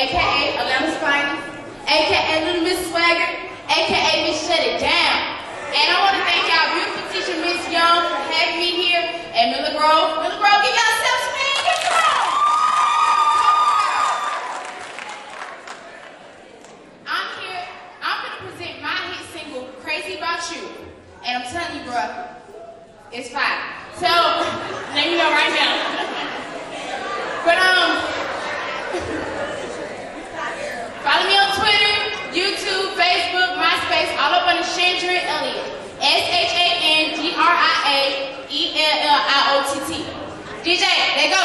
a.k.a. Atlanta's Finest, a.k.a. Little Miss Swagger, a.k.a. Miss Shut It Down. And I want to thank y'all beautiful teacher, Miss Young, for having me here at Miller Grove. Miller Grove, give yourselves a hand. Get on. I'm here. I'm going to present my hit single, Crazy About You. And I'm telling you, bro, it's fire. So, let me know right now. But, follow me on Twitter, YouTube, Facebook, MySpace, all up under Shandria Elliott. SHANDRIAELLIOTT. DJ, let go.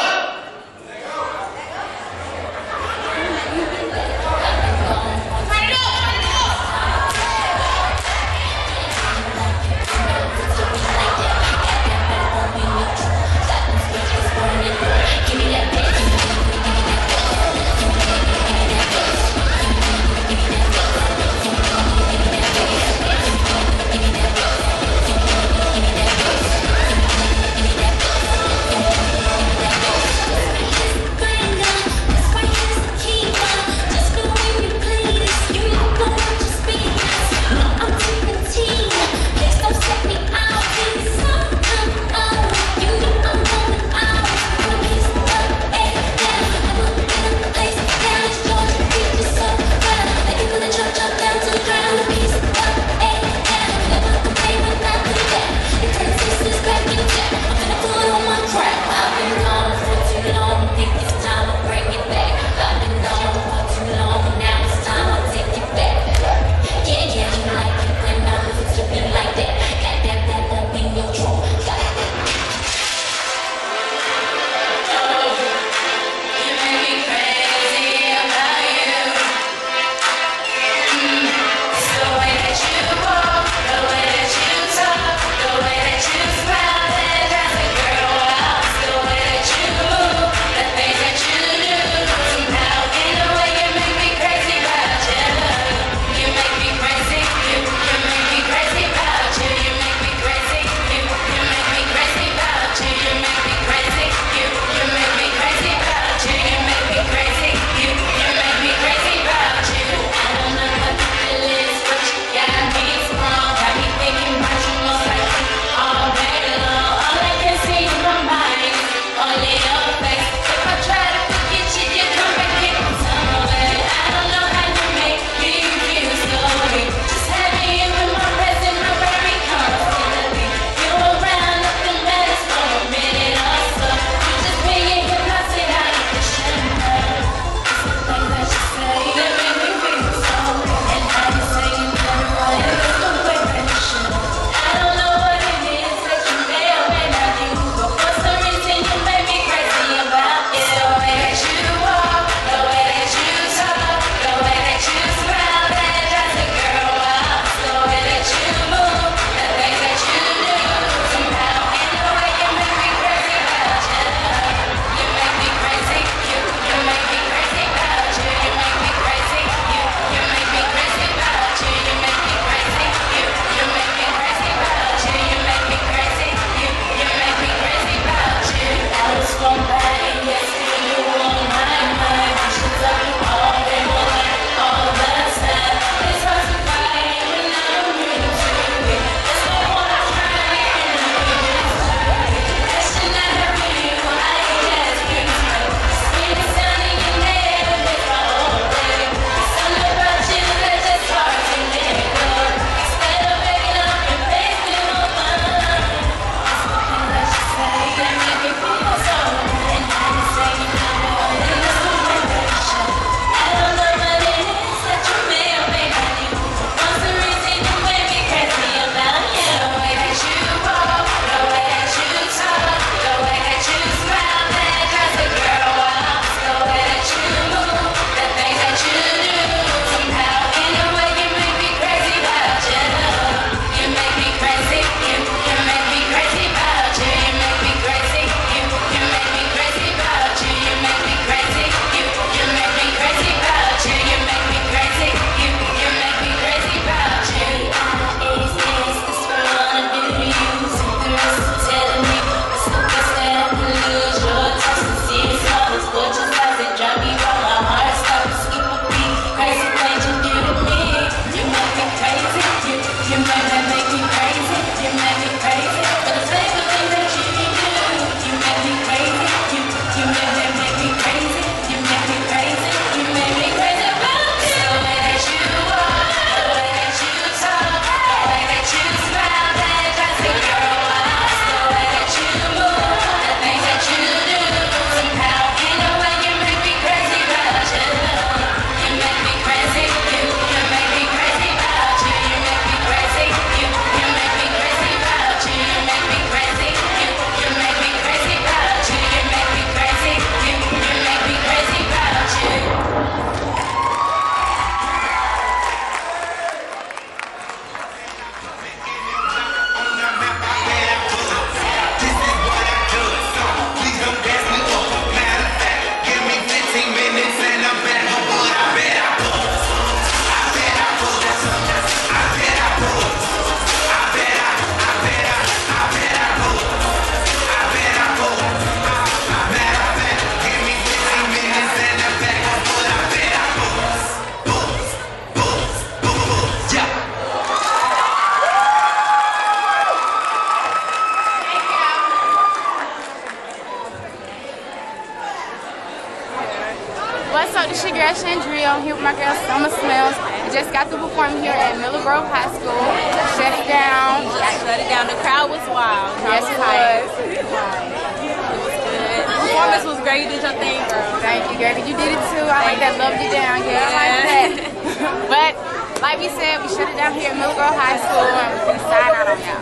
girl Shandria. I'm here with my girl Salma. We just got through performing here at Miller Grove High School. Shut it down. Shut it down. The crowd was wild. Yes, it was. It was good. The performance was great. You did your thing, girl. Thank you, girl. You did it too. I like that. Loved you down, girl. I like that. But like we said, we shut it down here at Miller Grove High School, and we sign out on y'all.